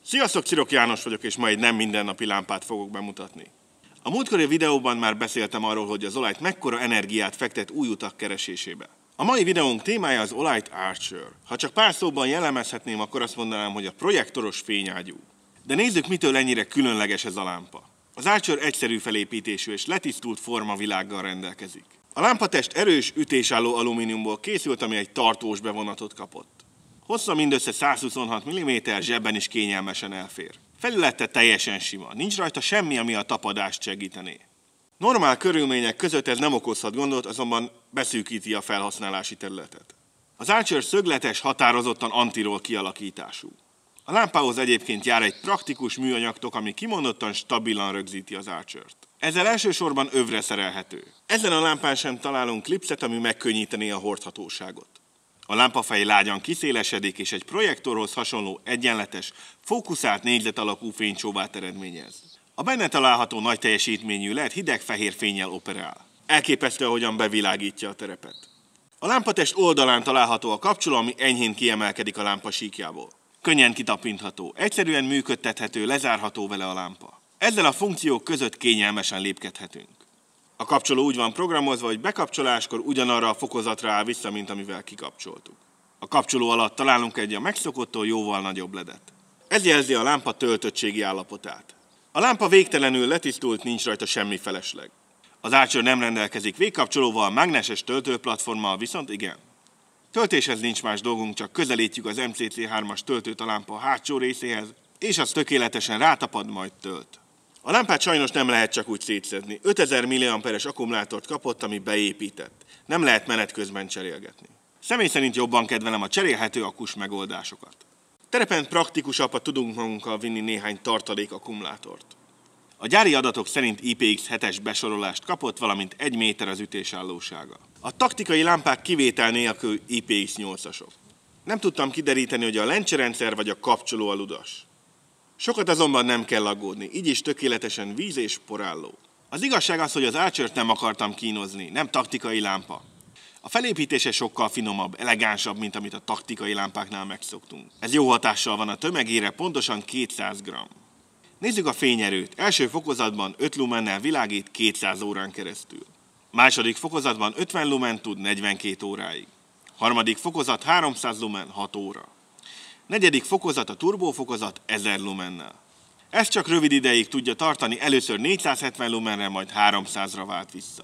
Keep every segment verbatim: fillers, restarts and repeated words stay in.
Sziasztok, Cirok János vagyok, és ma egy nem mindennapi lámpát fogok bemutatni. A múltkori videóban már beszéltem arról, hogy az Olight mekkora energiát fektet új utak keresésébe. A mai videónk témája az Olight Archer. Ha csak pár szóban jellemezhetném, akkor azt mondanám, hogy a projektoros fényágyú. De nézzük, mitől ennyire különleges ez a lámpa. Az Archer egyszerű felépítésű és letisztult formavilággal rendelkezik. A lámpatest erős, ütésálló alumíniumból készült, ami egy tartós bevonatot kapott. Hossza mindössze száz huszonhat milliméter, zsebben is kényelmesen elfér. Felülete teljesen sima, nincs rajta semmi, ami a tapadást segítené. Normál körülmények között ez nem okozhat gondot, azonban beszűkíti a felhasználási területet. Az Archer szögletes, határozottan antiroll kialakítású. A lámpához egyébként jár egy praktikus műanyagtok, ami kimondottan stabilan rögzíti az Archert. Ezzel elsősorban övre szerelhető. Ezen a lámpán sem találunk klipszet, ami megkönnyítené a hordhatóságot. A lámpafej lágyan kiszélesedik, és egy projektorhoz hasonló egyenletes, fókuszált négyzet alakú fénycsóvát eredményez. A benne található nagy teljesítményű led hideg fehér fénnyel operál. Elképesztő, ahogyan bevilágítja a terepet. A lámpatest oldalán található a kapcsoló, ami enyhén kiemelkedik a lámpa síkjából. Könnyen kitapintható, egyszerűen működtethető, lezárható vele a lámpa. Ezzel a funkciók között kényelmesen lépkedhetünk. A kapcsoló úgy van programozva, hogy bekapcsoláskor ugyanarra a fokozatra áll vissza, mint amivel kikapcsoltuk. A kapcsoló alatt találunk egy a megszokottól jóval nagyobb ledet. Ez jelzi a lámpa töltöttségi állapotát. A lámpa végtelenül letisztult, nincs rajta semmi felesleg. Az Archer nem rendelkezik végkapcsolóval, mágneses töltőplatformmal viszont igen. Töltéshez nincs más dolgunk, csak közelítjük az em cé cé hármas töltőt a lámpa hátsó részéhez, és az tökéletesen rátapad, majd tölt. A lámpát sajnos nem lehet csak úgy szétszedni. ötezer milliamperes akkumulátort kapott, ami beépített. Nem lehet menet közben cserélgetni. Személy szerint jobban kedvelem a cserélhető akkus megoldásokat. Terepen praktikusabban tudunk magunkkal vinni néhány tartalék akkumulátort. A gyári adatok szerint i pé iksz hetes besorolást kapott, valamint egy méter az ütésállósága. A taktikai lámpák kivétel nélkül i pé iksz nyolcasok. Nem tudtam kideríteni, hogy a lencserendszer vagy a kapcsoló a ludas. Sokat azonban nem kell aggódni, így is tökéletesen víz- és porálló. Az igazság az, hogy az Archert nem akartam kínozni, nem taktikai lámpa. A felépítése sokkal finomabb, elegánsabb, mint amit a taktikai lámpáknál megszoktunk. Ez jó hatással van a tömegére, pontosan kétszáz gramm. Nézzük a fényerőt. Első fokozatban öt lumennel világít kétszáz órán keresztül. Második fokozatban ötven lumen tud negyvenkét óráig. Harmadik fokozat háromszáz lumen hat óra. Negyedik fokozat a turbófokozat ezer lumennel. Ez csak rövid ideig tudja tartani, először négyszázhetven lumenre, majd háromszázra vált vissza.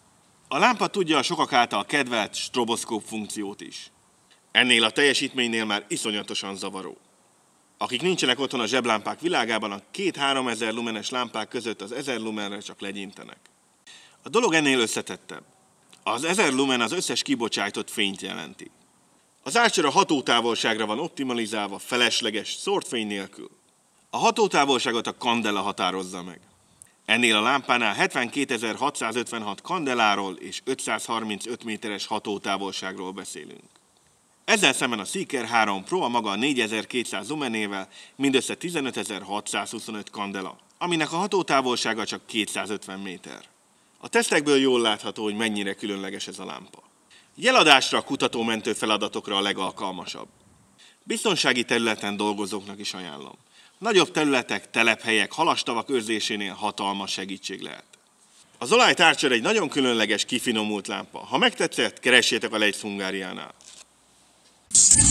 A lámpa tudja a sokak által kedvelt stroboszkóp funkciót is. Ennél a teljesítménynél már iszonyatosan zavaró. Akik nincsenek otthon a zseblámpák világában, a két-három ezer lumenes lámpák között az ezer lumenre csak legyintenek. A dolog ennél összetettebb. Az ezer lumen az összes kibocsájtott fényt jelenti. Az Archer a hatótávolságra van optimalizálva, felesleges, szórt fény nélkül. A hatótávolságot a kandela határozza meg. Ennél a lámpánál hetvenkétezer-hatszázötvenhat kandeláról és ötszázharmincöt méteres hatótávolságról beszélünk. Ezzel szemben a Seeker három Pro a maga négyezer-kétszáz lumenével mindössze tizenötezer-hatszázhuszonöt kandela, aminek a hatótávolsága csak kétszázötven méter. A tesztekből jól látható, hogy mennyire különleges ez a lámpa. Jeladásra, kutatómentő feladatokra a legalkalmasabb. Biztonsági területen dolgozóknak is ajánlom. Nagyobb területek, telephelyek, halastavak őrzésénél hatalmas segítség lehet. Az Olight Archer egy nagyon különleges, kifinomult lámpa. Ha megtetszett, keressétek a Leitz Hungáriánál.